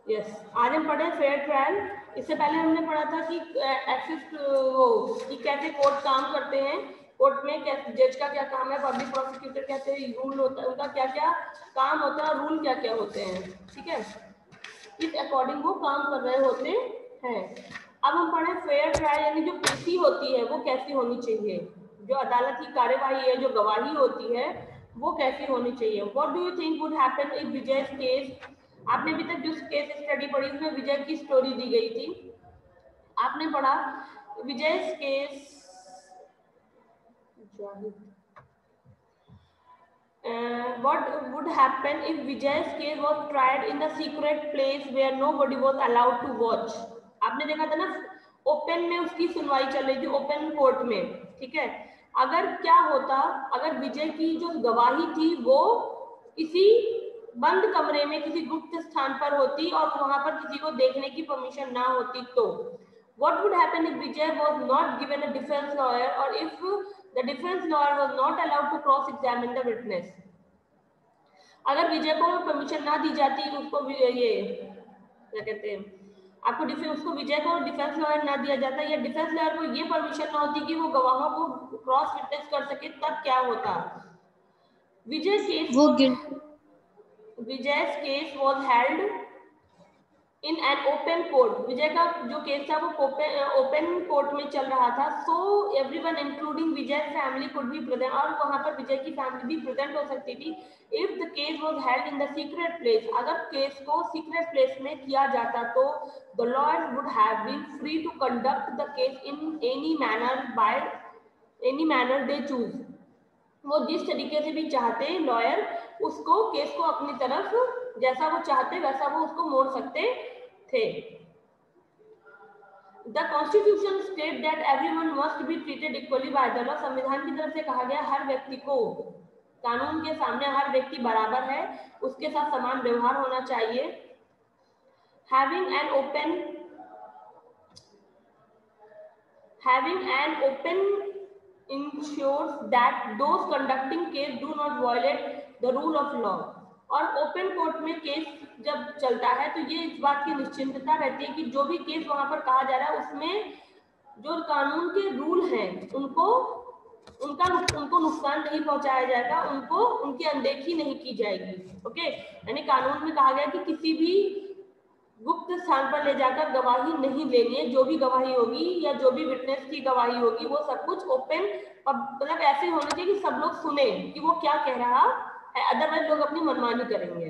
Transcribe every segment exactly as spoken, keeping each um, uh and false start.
Yes yes. आज हम पढ़े फेयर ट्रायल। इससे पहले हमने पढ़ा था कि एक्सिस्ट वो कि कैसे कोर्ट काम करते हैं, कोर्ट में कैसे जज का क्या काम है, पब्लिक प्रोसिक्यूटर कैसे रूल होता है, उनका क्या क्या काम होता है, रूल क्या क्या होते हैं। ठीक है, इस अकॉर्डिंग वो काम कर रहे होते हैं। अब हम पढ़े फेयर ट्रायल, यानी जो पेशी होती है वो कैसी होनी चाहिए, जो अदालत की कार्यवाही है, जो गवाही होती है वो कैसी होनी चाहिए। What do you think would happen if Vijay case, आपने अभी तक जो केस स्टडी पढ़ी उसमें विजय की स्टोरी दी गई थी, आपने पढ़ा Vijay case what would happen if Vijay's case was tried in a secret place where nobody was allowed to watch। आपने देखा था ना, ओपन में उसकी सुनवाई चल रही थी, ओपन कोर्ट में। ठीक है, अगर क्या होता, अगर विजय की जो गवाही थी वो किसी बंद कमरे में किसी गुप्त स्थान पर होती और वहां पर किसी को देखने की परमिशन ना होती, तो what would happen if Vijay was not given a defense lawyer or if the defense lawyer was not allowed to cross examine the witness। अगर विजय को परमिशन ना दी जाती, उसको ये क्या कहते हैं, आपको डिफेंस, उसको विजय को डिफेंस लॉयर ना दिया जाता या डिफेंस लॉयर को ये परमिशन ना होती कि वो गवाहों को क्रॉस विटनेस कर सके, तब क्या होता। विजय केस वो Vijay case was held in an open court. Vijay का जो केस था वो ओपन कोर्ट में चल रहा था। सो everyone including Vijay family could be present, और वहां पर विजय की फैमिली भी प्रेजेंट हो सकती थी। If the case was held in the secret place, अगर केस को सीक्रेट प्लेस में किया जाता तो the lawyers would have been free to conduct the case in any manner by any manner they choose. वो जिस तरीके से भी चाहते लॉयर उसको केस को अपनी तरफ जैसा वो चाहते वैसा वो उसको मोड़ सकते थे। The constitution state that everyone must be treated equally by the law. संविधान की तरफ से कहा गया हर व्यक्ति को कानून के सामने हर व्यक्ति बराबर है, उसके साथ समान व्यवहार होना चाहिए। Having an open having an open ensures that those conducting case do not violate the rule of law। और ओपन कोर्ट में केस जब चलता है तो ये इस बात की निश्चिंतता रहती है कि जो भी केस वहां पर कहा जा रहा है उसमें जो कानून के रूल हैं उनको उनका उनको नुकसान नहीं पहुंचाया जाएगा, उनको उनकी अनदेखी नहीं की जाएगी। ओके, यानी कानून में कहा गया कि किसी भी गुप्त स्थान पर ले जाकर गवाही नहीं लेनी है, जो भी गवाही होगी या जो भी विटनेस की गवाही होगी वो सब कुछ ओपन, मतलब ऐसे होना चाहिए कि सब लोग सुने कि वो क्या कह रहा है, अदरवाइज लोग अपनी मनमानी करेंगे।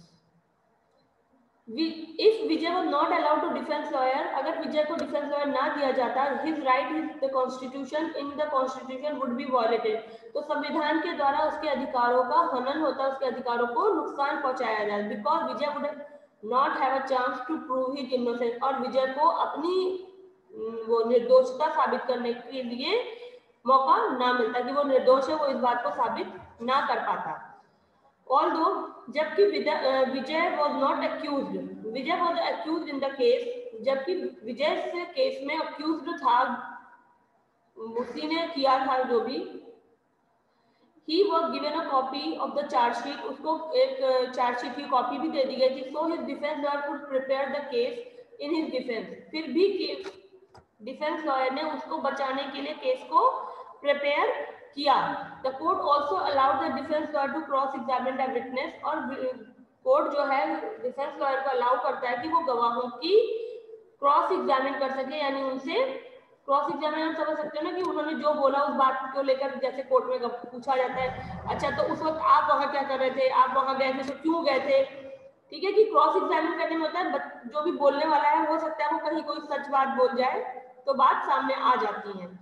If Vijay was not allowed to defence lawyer, अगर विजय को डिफेंस लॉयर ना दिया जाता, his right in the constitution in the constitution would be violated, तो संविधान के द्वारा उसके अधिकारों का हनन होता, उसके अधिकारों को नुकसान पहुंचाया जाए। Because Vijay would not have a chance to prove his innocence, और विजय को अपनी वो निर्दोषता साबित करने के लिए मौका ना मिलता कि वो निर्दोष है, वो इस बात को साबित ना कर पाता। ऑल्दो जबकि Vijay was not accused, Vijay was accused in the case, जबकि विजय से केस में अक्यूज्ड था, उसी ने किया था जो भी। He was given a copy of the charge sheet, उसको एक चार्ज शीट की कॉपी भी दे दी गई थी। So his defense lawyer could prepare the case in his defense, फिर भी डिफेंस लॉयर ने उसको बचाने के लिए केस को प्रिपेयर किया। The court also allowed the defense lawyer to cross examine the witness, और कोर्ट जो है डिफेंस लॉयर को अलाउ करता है कि वो गवाहों की क्रॉस एग्जामिन कर सके, यानी उनसे क्रॉस एग्जामिन समझ सकते हो ना कि उन्होंने जो बोला उस बात को लेकर, जैसे कोर्ट में पूछा जाता है, अच्छा तो उस वक्त आप वहां क्या कर रहे थे, आप वहां गए थे तो क्यों गए थे। ठीक है, कि क्रॉस एग्जामिन करने में होता है जो भी बोलने वाला है हो सकता है वो कहीं कोई सच बात बोल जाए तो बात सामने आ जाती है।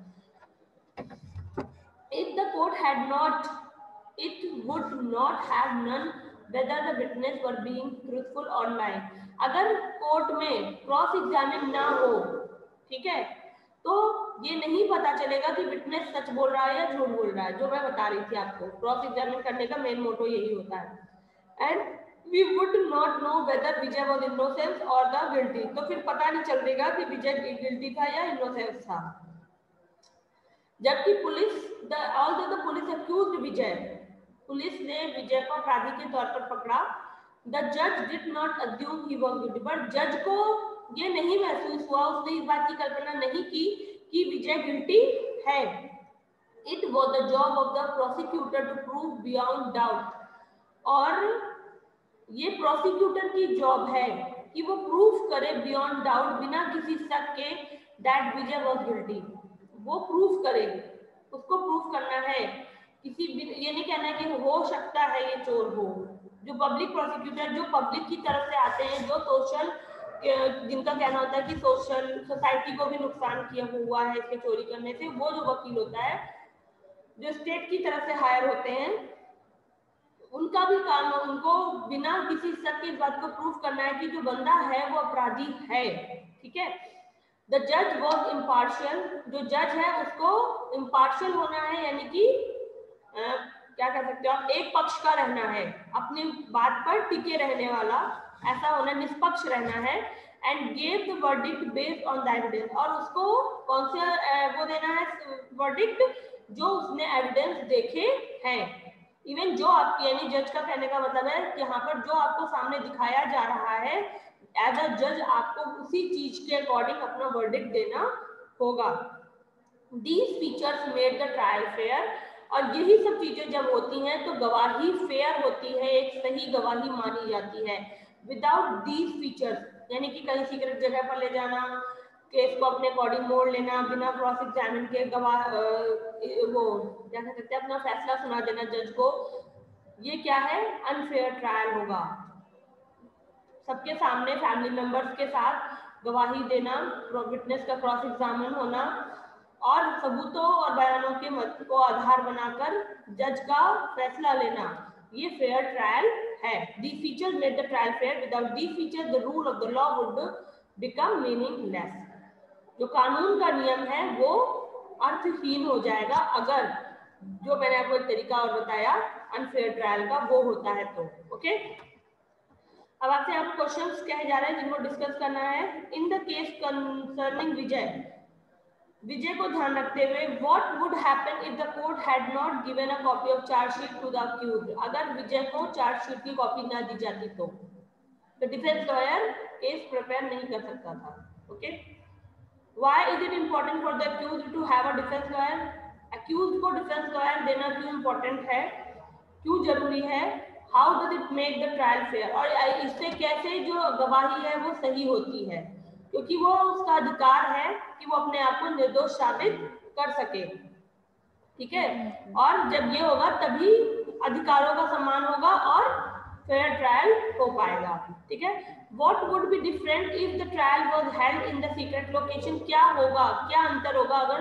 If the court had not, it would not have known whether the witness were being truthful or lying। अगर कोर्ट में क्रॉस एग्जामिन ना हो, ठीक है, तो ये नहीं पता चलेगा कि विटनेस सच बोल रहा है या झूठ बोल रहा है। जो मैं बता रही थी आपको, क्रॉस एग्जामिन करने का मेन मोटो यही होता है। And we would not know whether Vijay was innocent or the guilty, तो फिर पता नहीं चलेगा कि विजय गिल्टी था या इनोसेंस था। जबकि police the although the police accused Vijay, police ने विजय को अपराधी के तौर पर पकड़ा। द जज did not assume he was guilty, but जज को ये नहीं महसूस हुआ, उसने इस बात की कल्पना नहीं की कि विजय गिल्टी है। It was the job of the prosecutor to prove beyond doubt, और ये प्रोसिक्यूटर की जॉब है कि वो प्रूफ करे बियॉन्ड डाउट, बिना किसी शक के, दैट विजय वाज गिल्टी। वो प्रूफ करे, उसको प्रूफ करना है, किसी ये नहीं कहना कि हो सकता है ये चोर हो। जो पब्लिक प्रोसिक्यूटर जो पब्लिक की तरफ से आते हैं, जो सोशल, जिनका कहना होता है कि सोशल सोसाइटी को भी नुकसान किया हुआ है इसके चोरी करने से, वो जो वकील होता है, जो स्टेट की तरफ से हायर होते हैं, उनका भी काम है, उनको बिना किसी शक के इस बात को प्रूफ करना है कि जो बंदा है वो अपराधी है। ठीक है। द जज वॉज इम्पार्शियल, जो जज है उसको इम्पार्शियल होना है, यानी कि क्या कह सकते हो आप, एक पक्ष का रहना है, अपनी बात पर टिके रहने वाला, ऐसा होना, निष्पक्ष रहना है। And gave the verdict based on the evidence, और उसको कौन से वो देना है वर्डिक्ट, जो उसने एविडेंस देखे हैं। इवन जो आपकी, यानी जज का कहने का मतलब है कि यहाँ पर जो आपको सामने दिखाया जा रहा है, एज अ जज आपको उसी चीज के अकॉर्डिंग अपना वर्डिक्ट देना होगा। These features made the trial fair, और यही सब चीजें जब होती हैं तो गवाही फेयर होती है, एक सही गवाही मानी जाती है। विदाउट दीज फीचर्स, यानी कि कहीं सीक्रेट जगह पर ले जाना, केस को अपने अकॉर्डिंग मोड़ लेना, बिना क्रॉस एग्जामिन के गवाह वो क्या कह सकते हैं अपना फैसला सुना देना जज को, ये क्या है, अनफेयर ट्रायल होगा। सबके सामने फैमिली मेंबर्स के साथ गवाही देना, विटनेस का क्रॉस एग्जामिन होना, और सबूतों और बयानों के मत को आधार बनाकर जज का फैसला लेना, ये फेयर ट्रायल है। These features made the trial fair. Without these features, the rule of the law would become meaningless. जो कानून का नियम है वो अर्थहीन हो जाएगा अगर, जो मैंने आपको एक तरीका और बताया अनफेयर ट्रायल का, वो होता है तो। ओके, अब आपसे यहाँ पर क्वेश्चंस कहे जा रहे हैं जिनको डिस्कस करना है। In the case concerning Vijay, Vijay को ध्यान रखते हुए, what would happen if the court had not given a copy of chargesheet to the accused, अगर विजय को चार्जशीट की कॉपी ना दी जाती तो तो डिफेंस लॉयर केस प्रिपेयर नहीं कर सकता था। Okay, why is it important for the accused to have a defence lawyer, accused को डिफेंस लॉयर देना क्यों इम्पोर्टेंट है, क्यों जरूरी है, how does it make the trial fair, और इससे कैसे जो गवाही है वो सही होती है, क्योंकि वो उसका अधिकार है कि वो अपने आप को निर्दोष साबित कर सके। ठीक है, और जब ये होगा तभी अधिकारों का सम्मान होगा और फेयर ट्रायल हो पाएगा। ठीक है, what would be different if the trial was held in the secret location, क्या होगा, क्या अंतर होगा अगर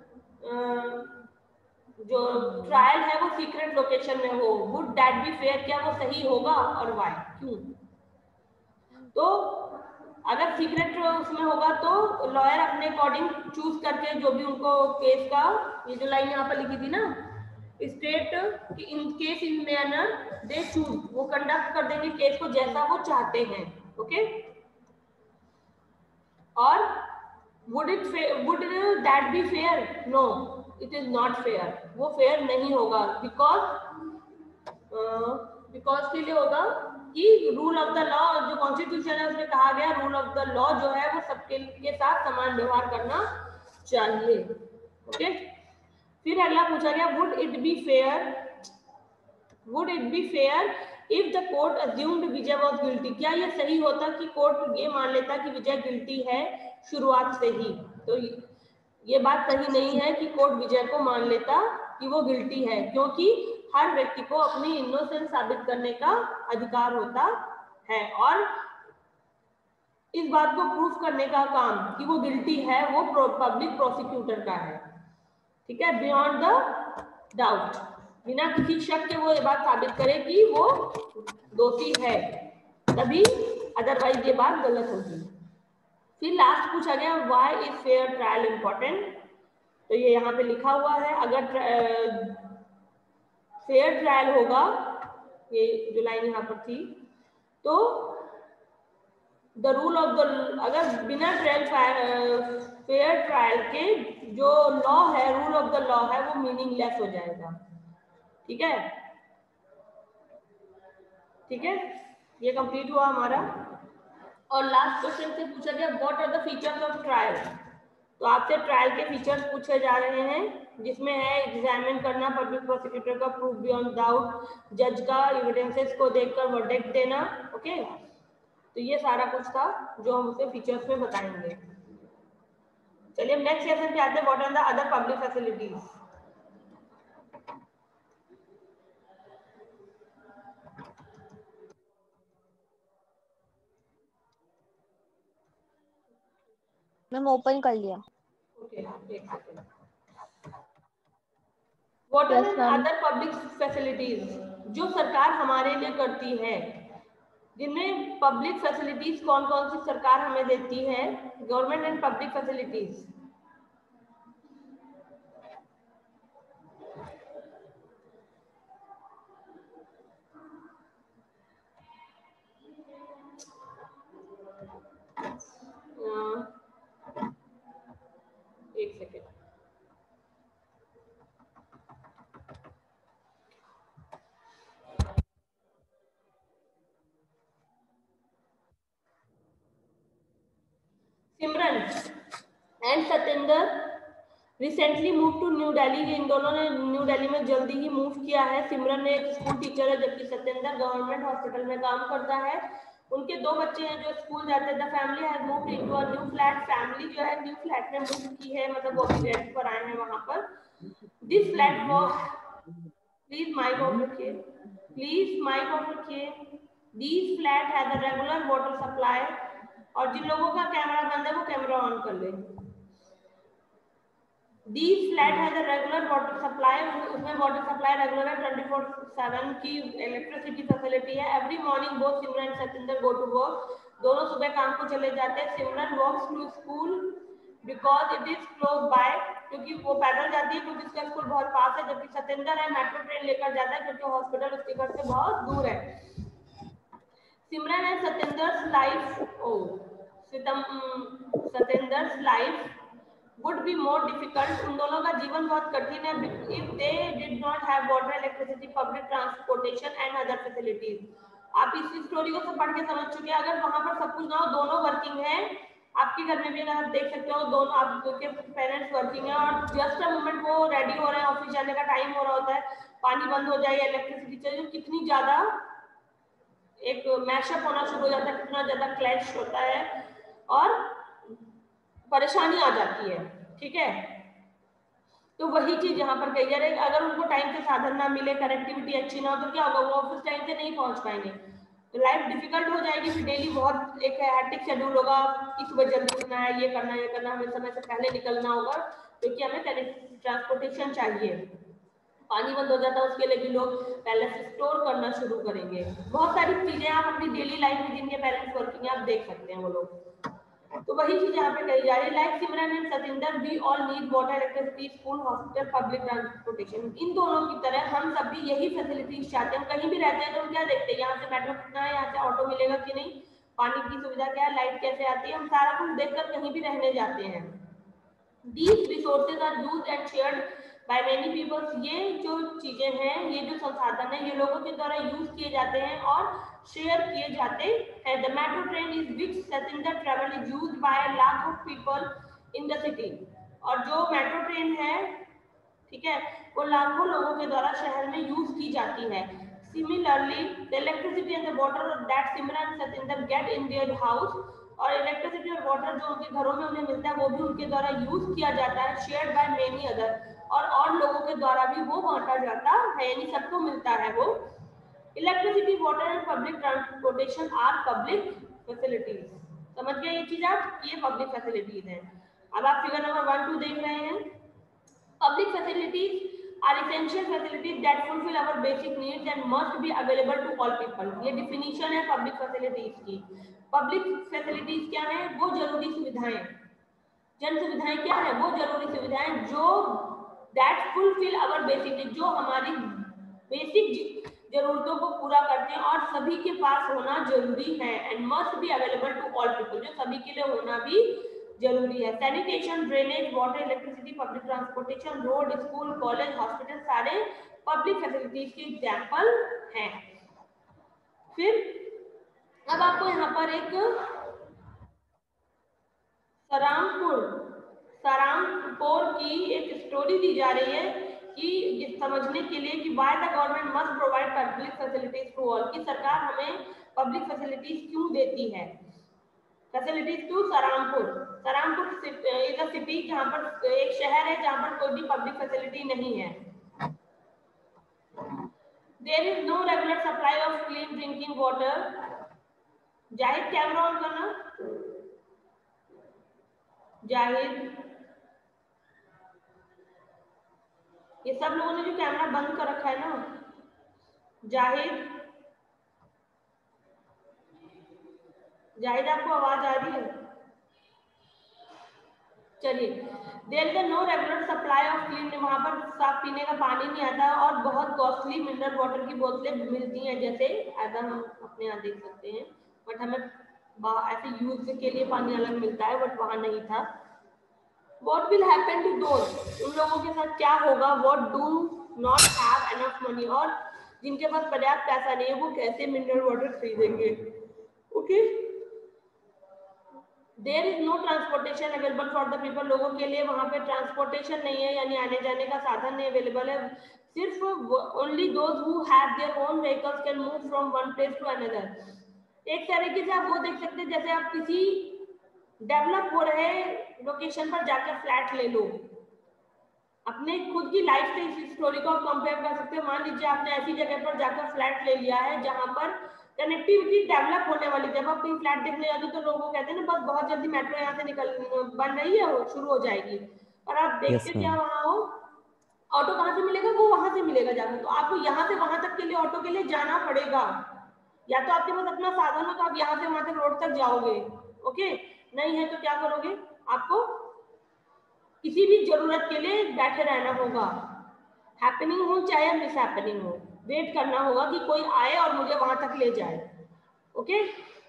आ, जो ट्रायल है वो सीक्रेट लोकेशन में हो, वुड दैट बी फेयर, क्या वो सही होगा, और व्हाई, क्यों। तो अगर सीक्रेट उसमें होगा तो लॉयर अपने अकॉर्डिंग चूज करके, जो भी उनको केस का, ये जो लाइन यहाँ पर लिखी थी ना, state in case in manner they choose, वो कंडक्ट कर देंगे केस को जैसा वो चाहते हैं। ओके, और would it would that be fair, no it is not fair, वो फेयर नहीं होगा, बिकॉज बिकॉज के लिए होगा कि रूल ऑफ द लॉ, जो कॉन्स्टिट्यूशन है उसमें कहा गया रूल ऑफ द लॉ जो है वो सबके के साथ समान व्यवहार करना चाहिए। ओके, फिर अगला पूछा गया, would it be fair would it be fair if the court assumed Vijay was guilty, क्या ये सही होता कि कोर्ट ये मान लेता कि विजय गिल्टी है शुरुआत से ही। तो ये बात सही नहीं है कि कोर्ट विजय को मान लेता कि वो गिल्टी है, क्योंकि हर व्यक्ति को अपनी इनोसेंस साबित करने का अधिकार होता है, और इस बात को प्रूफ करने का काम कि वो गिल्टी है वो पब्लिक प्रोसिक्यूटर का है। ठीक है, बियॉन्ड द डाउट, बिना किसी शक के वो ये बात साबित करे कि वो दोषी है, तभी, अदरवाइज ये बात गलत होगी। फिर लास्ट पूछा गया, why is fair trial important, तो ये यहाँ पे लिखा हुआ है, अगर फेयर ट्रायल होगा, ये जो लाइन यहाँ पर थी, तो द रूल ऑफ द, अगर बिना ट्रायल फेयर ट्रायल के जो लॉ है, रूल ऑफ द लॉ है, वो मीनिंगलेस हो जाएगा। ठीक है, ठीक है, ये कंप्लीट हुआ हमारा। और लास्ट क्वेश्चन से पूछा गया what are the features of trial. तो आपसे ट्रायल के फीचर्स पूछे जा रहे हैं, जिसमें है एग्जामिन करना, पब्लिक प्रोसिक्यूटर का प्रूफ बियॉन्ड डाउट, जज का एविडेंसेस को देखकर वर्डिक्ट देना। ओके, तो ये सारा कुछ था जो हम उसे फीचर्स में बताएंगे। चलिए नेक्स्ट सेशन पे आते हैं, what are the other public facilities. Ma'am open कर लिया। ओके, एक second. What are the other public facilities जो सरकार हमारे लिए करती है, जिनमें पब्लिक फैसिलिटीज कौन कौन सी सरकार हमें देती है, गवर्नमेंट एंड पब्लिक फैसिलिटीज। एक second. Simran and Satendra recently move to New Delhi. इन दोनों ने न्यू दिल्ली में जल्दी ही मूव किया है। सिमरन एक स्कूल टीचर है, जबकि सतेंद्र गवर्नमेंट हॉस्पिटल में काम करता है। उनके दो बच्चे हैं जो स्कूल जाते हैं। The family has moved into a new flat. Family जो है न्यू फ्लैट में मूव की है, मतलब वो भी रेंट पर आए हैं वहां पर। This flat was, please mic off रखिए, प्लीज माइक ऑफ रखिए। This flat has a regular water supply. और जिन लोगों का कैमरा बंद है वो कैमरा ऑन कर ले। These flat has a regular water supply, उसमें water supply regular है, ट्वेंटी फोर सेवन की इलेक्ट्रिसिटी फैसिलिटी है। Every morning both Simran and Satendra go to work. दोनों सुबह काम को चले जाते हैं। Simran walks to school because it is close by, क्योंकि वो पैदल जाती है क्योंकि उसका स्कूल बहुत पास है। जबकि सतेंद्र है मेट्रो ट्रेन लेकर जाता है क्योंकि हॉस्पिटल उसके घर से बहुत दूर है। Simran and Satendra's life, oh, Satendra's life would be more difficult। उन दोनों का जीवन बहुत कठिन है if they did not have water, electricity, public transportation and other facilities। आप इस स्टोरी को सब पढ़ के समझ चुके हैं। अगर वहां पर सब कुछ ना हो, दोनों वर्किंग है, आपके घर में भी अगर आप देख सकते हो दोनों आपके पेरेंट्स वर्किंग है और जस्ट अ मोमेंट वो रेडी हो रहे हैं, ऑफिस जाने का टाइम हो रहा होता है, पानी बंद हो जाए, इलेक्ट्रिसिटी चाहिए, कितनी ज्यादा एक मैशअप होना शुरू हो जाता है, कितना ज्यादा क्लैश होता है और परेशानी आ जाती है। ठीक है, तो वही चीज यहाँ पर कही जा रही है। अगर उनको टाइम से साधन ना मिले, कनेक्टिविटी अच्छी ना हो, तो क्या होगा, वो ऑफिस टाइम से नहीं पहुंच पाएंगे, तो लाइफ डिफिकल्ट हो जाएगी। फिर डेली बहुत एक हैट्रिक शेड्यूल होगा कि सुबह जल्दी उठना है, ये करना है, ये करना, हमें समय से पहले निकलना होगा क्योंकि हमें ट्रांसपोर्टेशन चाहिए। पानी बंद हो जाता है, उसके लिए भी लोग पहले से स्टोर करना शुरू करेंगे। बहुत सारी चीजें आप अपनी डेली लाइफ में जिनके पेरेंट्स वर्किंग है आप देख सकते हैं वो लोग। तो वही चीज यहाँ पे कही जा रही है। Like Simran and Satendra we all need water, electricity, school, hospital, public transportation. इन दोनों की तरह हम सब भी यही फैसिलिटीज चाहते हैं। कहीं भी रहते हैं तो हम क्या देखते हैं, यहाँ से मेट्रो कितना है, यहाँ से ऑटो मिलेगा कि नहीं, पानी की सुविधा क्या है, लाइट कैसे आती है, हम सारा कुछ देखकर कहीं भी रहने जाते हैं। These resources are used and shared by many people। ये जो चीजें हैं, ये जो संसाधन है, ये लोगों के द्वारा यूज किए जाते हैं और शेयर किए जाते हैं। The metro train is which Satinder travel is used by a lakh of people in the city। और जो मेट्रो ट्रेन है, ठीक है, वो लाखों लोगों के द्वारा शहर में यूज की जाती है। Similarly, the electricity and the water that Simran and Satinder get in their house, और इलेक्ट्रिसिटी और वाटर जो उनके घरों में उन्हें मिलता है वो भी उनके द्वारा यूज किया जाता है। शेयर्ड बाय मेनी अदर, और और लोगों के द्वारा भी वो बांटा जाता है, यानी सबको मिलता है वो। Electricity, water and public transportation are public facilities. समझ गए ये चीज आप, ये पब्लिक फैसिलिटीज है। अब आप फिगर नंबर वन टू देख रहे हैं। Public facilities are essential facilities that fulfill our basic needs and must be available to all people। ये definition है public facilities की। Public facilities क्या है, वो जरूरी सुविधाएं। जन सुविधाएं क्या है, वो जरूरी सुविधाएं जो that fulfill our basic needs, जो हमारी बेसिक जरूरतों को पूरा करते हैं और सभी के पास होना जरूरी है। and must be available to all people, जो सभी के लिए होना भी जरूरी है। Sanitation, drainage, water, electricity, public transportation, road, school, college, hospital सारे पब्लिक फैसिलिटीज के एग्जाम्पल हैं। फिर अब आपको यहाँ पर एक सरामपुर सरामपुर की एक स्टोरी दी जा रही है कि ये समझने के लिए कि why the government must provide public facilities to all, की सरकार हमें पब्लिक फैसिलिटीज क्यों देती है। Facilities to Sarampur. Sarampur is a city जहाँ पर एक शहर है जहाँ पर कोई भी पब्लिक फैसिलिटी नहीं है। There is no regular supply of clean drinking water. Zahid camera on करना। जाहिद, ये सब लोगों ने जो कैमरा बंद कर रखा है ना। जाहिद, जाहिद आपको आवाज आ रही है? चलिए, there is no regular supply of clean, वहां पर साफ पीने का पानी नहीं आता और बहुत कॉस्टली मिनरल वाटर की बोतलें मिलती हैं, जैसे ऐसा हम अपने यहाँ देख सकते हैं, बट हमें ऐसे यूज के लिए पानी अलग मिलता है, बट वहां नहीं था। What will happen to those, उन लोगों के साथ क्या होगा, what do not have enough money, और जिनके पास पर्याप्त पैसा नहीं है वो कैसे मिनरल वाटर खरीदेंगे। Okay, there is no transportation available for the people, लोगों के लिए वहां पे ट्रांसपोर्टेशन नहीं है, यानी आने जाने का साधन नहीं अवेलेबल है। सिर्फ only those who have their own vehicles can move from one place to another. एक तरीके से आप वो देख सकते हैं जैसे आप किसी डेवलप हो रहे लोकेशन पर जाकर फ्लैट ले लो। अपने खुद की लाइफ से इस स्टोरी को आप कंपेयर कर सकते हो। मान लीजिए आपने ऐसी जगह पर जाकर फ्लैट ले लिया है जहां पर कनेक्टिविटी डेवलप होने वाली, जब आप कहीं फ्लैट देखने जाते हो तो लोग कहते हैं ना बस बहुत जल्दी मेट्रो यहाँ से निकल बन रही है, वो शुरू हो जाएगी, और आप देखते क्या वहां हो, ऑटो कहाँ से मिलेगा, वो वहां से मिलेगा जाकर। तो आपको यहाँ से वहां तक के लिए ऑटो के लिए जाना पड़ेगा, या तो आपके पास अपना साधन हो तो आप यहाँ से वहां तक रोड तक जाओगे। ओके, नहीं है तो क्या करोगे, आपको किसी भी जरूरत के लिए बैठे रहना होगा, हैपनिंग हो चाहे मिस हैपनिंग हो, वेट करना होगा कि कोई आए और मुझे वहां तक ले जाए। ओके,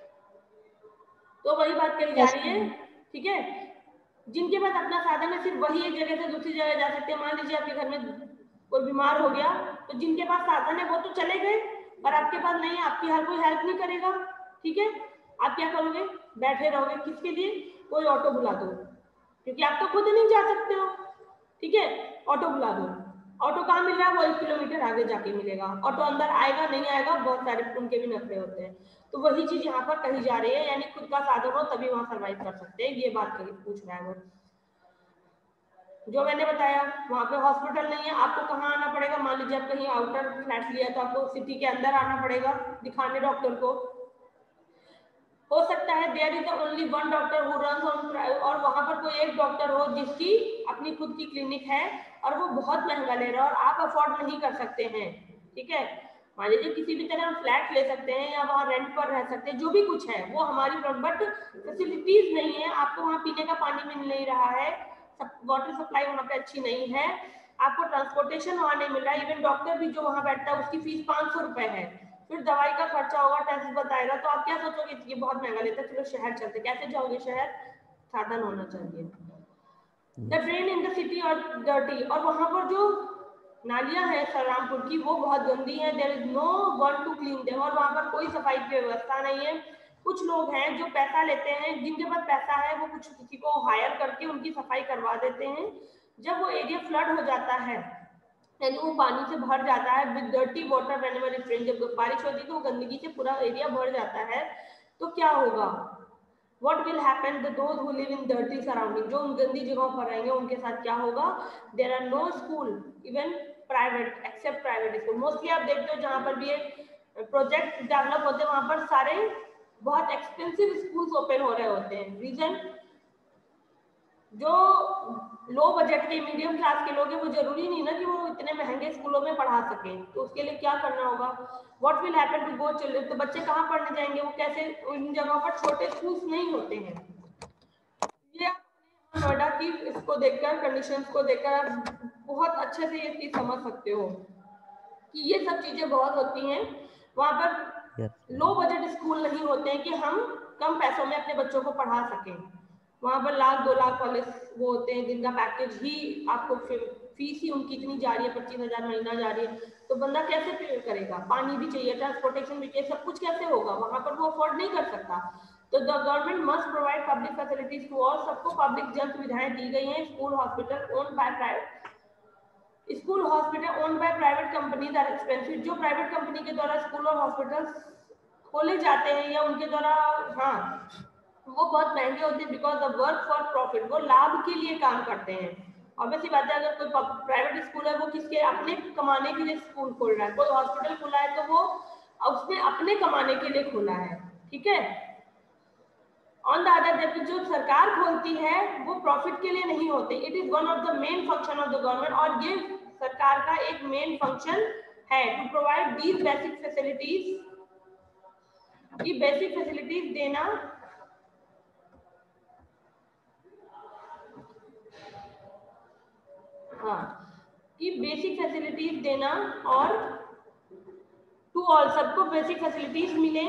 तो वही बात कही जा रही है। ठीक है, जिनके पास अपना साधन है सिर्फ वही एक जगह से दूसरी जगह जा सकते हैं। मान लीजिए आपके घर में कोई बीमार हो गया तो जिनके पास साधन है वो तो चले गए, पर आपके पास नहीं है, आपकी हर कोई हेल्प नहीं करेगा। ठीक है, आप क्या करोगे, बैठे रहोगे, किसके लिए, कोई ऑटो बुला दो, क्योंकि आप तो खुद नहीं जा सकते हो। ठीक है, ऑटो बुला दो, ऑटो कहाँ मिल रहा है, वो एक किलोमीटर आगे जाके मिलेगा, ऑटो अंदर आएगा नहीं आएगा, बहुत सारे उनके भी नखरे होते हैं। तो वही चीज यहाँ पर कही जा रही है, यानी खुद का साधन हो तभी वहां सर्वाइव कर सकते हैं, ये बात कही पूछ रहा है वो। जो मैंने बताया वहां पे हॉस्पिटल नहीं है, आपको कहाँ आना पड़ेगा, मान लीजिए आप कहीं आउटर फ्लैट लिया तो आपको सिटी के अंदर आना पड़ेगा दिखाने डॉक्टर को। हो सकता है there is only one doctor who runs on, और वहां पर कोई एक डॉक्टर हो जिसकी अपनी खुद की क्लिनिक है और वो बहुत महंगा ले रहा है और आप अफोर्ड नहीं कर सकते हैं। ठीक है, मान लीजिए किसी भी तरह हम फ्लैट ले सकते हैं या वहाँ रेंट पर रह सकते हैं, जो भी कुछ है वो हमारी, बट फैसिलिटीज नहीं है, आपको वहाँ पीने का पानी मिल नहीं रहा है, वाटर सप्लाई वहाँ पे अच्छी नहीं है, आपको ट्रांसपोर्टेशन वहाँ नहीं मिल रहा है, इवन डॉक्टर भी जो वहाँ बैठता है उसकी फीस पाँच सौ रुपए है, फिर दवाई का खर्चा होगा, टेस्ट बताएगा, तो आप क्या सोचोगे ये बहुत महंगा लेता है, चलो शहर चलते, कैसे जाओगे शहर, साधन होना चाहिए। The drain in the city और डर्टी, और वहां पर जो नालियां हैं सरामपुर की वो बहुत गंदी है, there is no one to clean them, और वहां पर कोई सफाई की व्यवस्था नहीं है। कुछ लोग हैं जो पैसा लेते हैं, जिनके पास पैसा है वो कुछ किसी को हायर करके उनकी सफाई करवा देते हैं। जब वो एरिया फ्लड हो जाता है यानी वो पानी से भर जाता है, with dirty water whenever it rains, जब बारिश होती है तो वो गंदगी से पूरा एरिया भर जाता है, तो क्या होगा, What will happen to those who live in dirty surrounding, जो उन गंदी जगहों पर रहेंगे उनके साथ क्या होगा। There are no school, even private, except private school. Mostly आप देखते हो जहाँ पर भी ये प्रोजेक्ट डेवलप होते हैं वहाँ पर सारे बहुत एक्सपेंसिव स्कूल्स ओपन हो रहे होते हैं। रीजन, जो लो बजट के मीडियम क्लास के लोग हैं वो जरूरी नहीं ना कि वो इतने महंगे स्कूलों में पढ़ा सके, तो उसके लिए क्या करना होगा, what will happen to go children, तो बच्चे कहाँ पढ़ने जाएंगे, वो कैसे, उन जगहों पर छोटे स्कूल्स नहीं होते हैं। ये नोएडा की इसको देखकर, कंडीशंस को देखकर आप बहुत अच्छे से ये चीज समझ सकते हो कि ये सब चीजें बहुत होती हैं। वहां पर लो बजट स्कूल नहीं होते हैं कि हम कम पैसों में अपने बच्चों को पढ़ा सकें, वहां पर लाख दो लाख वाले वो होते हैं जिनका पैकेज ही आपको फीस ही उनकी इतनी जा रही है, पच्चीस हजार महीना जा रही है, तो बंदा कैसे पे करेगा? पानी भी चाहिए, ट्रांसपोर्टेशन भी चाहिए, सब कुछ कैसे होगा? वहां पर वो अफोर्ड नहीं कर सकता। तो the government must provide public facilities to all, सबको पब्लिक जन सुविधाएं दी गई हैं। School hospital owned by private school hospital owned by private companies are expensive, जो प्राइवेट कंपनी के द्वारा स्कूल और हॉस्पिटल खोले जाते हैं या उनके द्वारा, हाँ, वो बहुत महंगे होते हैं, because the work for profit, वो लाभ के लिए काम करते हैं। ऑब्वियसली बात है, अगर कोई प्राइवेट स्कूल है वो किसके अपने कमाने के लिए स्कूल खोल रहा है, कोई हॉस्पिटल खोला है तो वो उसने अपने कमाने के लिए खोला है, ठीक है। ऑन द अदर, जबकि जो सरकार खोलती है वो प्रॉफिट के लिए नहीं होते। It is one of the main function of the government, और ये सरकार का एक मेन फंक्शन है to provide these basic facilities, की बेसिक फैसिलिटीज देना, हाँ, कि बेसिक फैसिलिटीज देना और टू ऑल, सबको बेसिक फैसिलिटीज मिले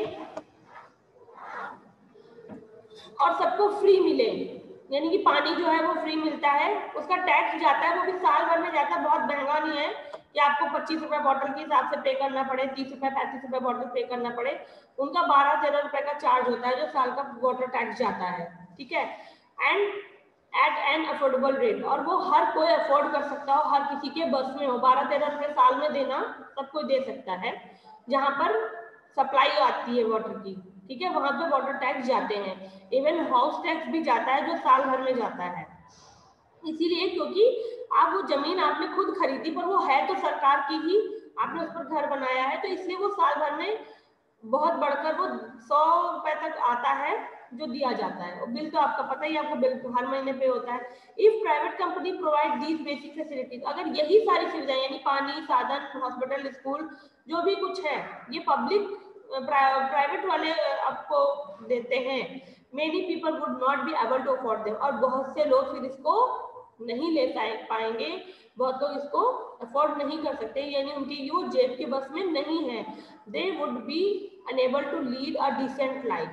और सबको फ्री मिले, यानी कि पानी जो है वो फ्री मिलता है, उसका टैक्स जाता है, वो भी साल भर में जाता है, बहुत महंगा नहीं है कि आपको पच्चीस रुपए बॉटल के हिसाब से पे करना पड़े, तीस रुपए पैंतीस रुपए बॉटल पे करना पड़े, उनका बारह तेरह रुपए का चार्ज होता है जो साल का वाटर टैक्स जाता है, ठीक है। And at an affordable rate, और वो हर कोई अफोर्ड कर सकता हो, हर किसी के बस में हो, बारह तेरह रुपए साल में देना सब कोई दे सकता है। जहां पर सप्लाई आती है वाटर की, ठीक है, वहां पे वाटर टैक्स जाते हैं, इवन हाउस टैक्स भी जाता है जो साल भर में जाता है। इसीलिए क्योंकि आप वो जमीन आपने खुद खरीदी, पर वो है तो सरकार की ही, आपने उस पर घर बनाया है, तो इसलिए वो साल भर में बहुत बढ़कर वो सौ रुपए तक आता है जो दिया जाता है। और बिल तो आपका पता ही, आपको बिल हर महीने पे होता है। If private company provide these basic facilities, अगर यही सारी सुविधाएं यानी पानी, साधन, हॉस्पिटल, स्कूल, जो भी कुछ है ये पब्लिक प्राइवेट वाले आपको देते हैं, many people would not be able to afford them, और बहुत से लोग फिर इसको नहीं ले पाएंगे, बहुत लोग इसको अफोर्ड नहीं कर सकते, यानी उनकी यो जेब के बस में नहीं है। They would be unable to lead a decent life,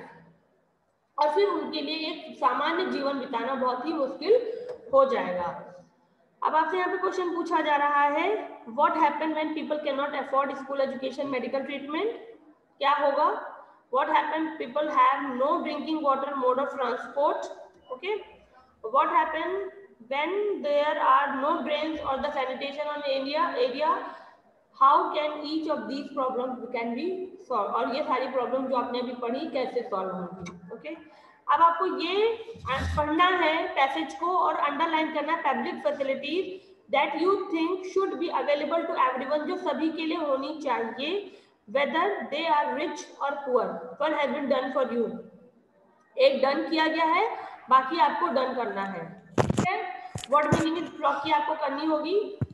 और फिर उनके लिए एक सामान्य जीवन बिताना बहुत ही मुश्किल हो जाएगा। अब आपसे यहाँ पे क्वेश्चन पूछा जा रहा है, what happen when people can not afford school education, medical treatment, क्या होगा? What happen people have no drinking water, mode of transport, okay. What happen when there are no drains or the sanitation on area area how can each of these problems can be solved, और ये सारी problem जो आपने अभी पढ़ी कैसे solve होंगी, okay. अब आपको ये पढ़ना है पैसेज को और अंडरलाइन करना है, public facilities that you think should be available to everyone, जो सभी के लिए होनी चाहिए, वेदर दे आर रिच और poor, one has been done for you, एक डन किया गया है, बाकी आपको डन करना है, ठीक है। वर्ड मीनिंग ब्लॉक की आपको करनी होगी,